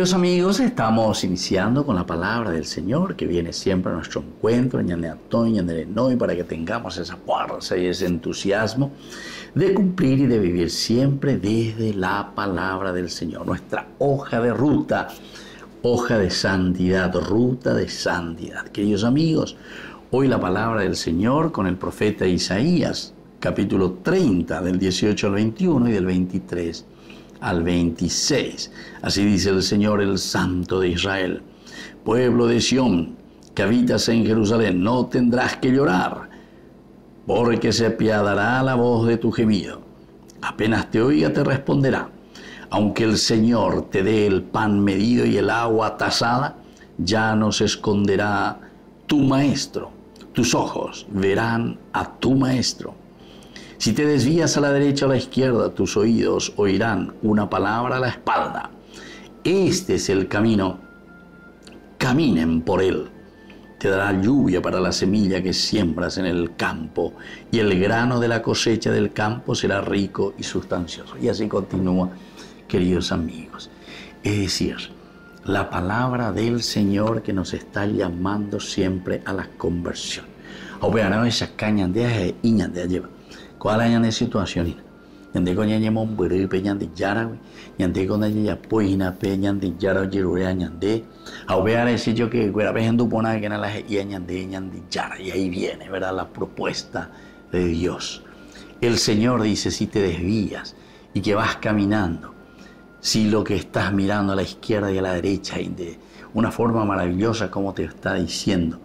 Queridos amigos, estamos iniciando con la palabra del Señor que viene siempre a nuestro encuentro, para que tengamos esa fuerza y ese entusiasmo de cumplir y de vivir siempre desde la palabra del Señor. Nuestra hoja de ruta, hoja de santidad, ruta de santidad. Queridos amigos, hoy la palabra del Señor con el profeta Isaías, capítulo 30, del 18 al 21 y del 23 al 26. Así dice el Señor, el Santo de Israel: pueblo de Sión, que habitas en Jerusalén, no tendrás que llorar, porque se apiadará la voz de tu gemido. Apenas te oiga, te responderá. Aunque el Señor te dé el pan medido y el agua tasada, ya no se esconderá tu maestro. Tus ojos verán a tu maestro. Si te desvías a la derecha o a la izquierda, tus oídos oirán una palabra a la espalda. Este es el camino, caminen por él. Te dará lluvia para la semilla que siembras en el campo, y el grano de la cosecha del campo será rico y sustancioso. Y así continúa, queridos amigos. Es decir, la palabra del Señor que nos está llamando siempre a la conversión. Ahora esa caña de iña de lleva. ¿Cuál hay en situación? Yande con ñañe monburu pe ñande yara, yande con ñañe poina pe ñande yara jirurea ñande. Ahora ese yo que fuera vejando pona que na la ñande yara, y ahí viene, ¿verdad?, la propuesta de Dios. El Señor dice: si te desvías y que vas caminando, si lo que estás mirando a la izquierda y a la derecha, y de una forma maravillosa como te está diciendo,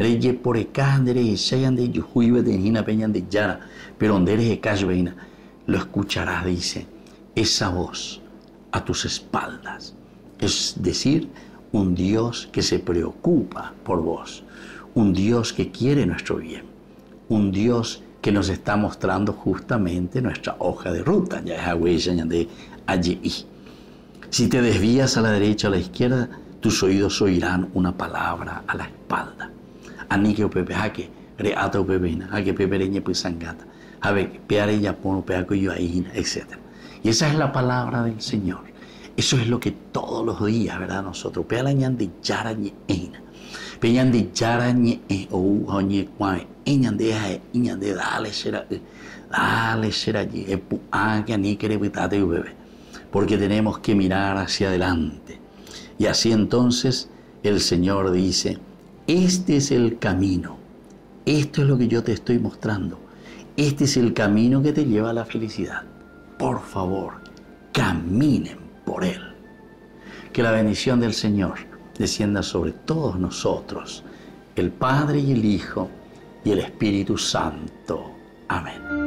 pero lo escucharás, dice, esa voz a tus espaldas. Es decir, un Dios que se preocupa por vos, un Dios que quiere nuestro bien, un Dios que nos está mostrando justamente nuestra hoja de ruta. Ya es huella de allí. Si te desvías a la derecha o a la izquierda, tus oídos oirán una palabra a la espalda. Anike pepe hake, reata pepena, hake pepereñe pisangata, habe peare yapono peaco yuaina, etc. Y esa es la palabra del Señor. Eso es lo que todos los días, ¿verdad? Nosotros pealañan de yarañe eina, peñan de yarañe o hoñe cuae, eñan de jae, eñan de dale será allí, epu ake anike repitate bebé, porque tenemos que mirar hacia adelante. Y así entonces el Señor dice: este es el camino, esto es lo que yo te estoy mostrando, este es el camino que te lleva a la felicidad. Por favor, caminen por él. Que la bendición del Señor descienda sobre todos nosotros, el Padre y el Hijo y el Espíritu Santo. Amén.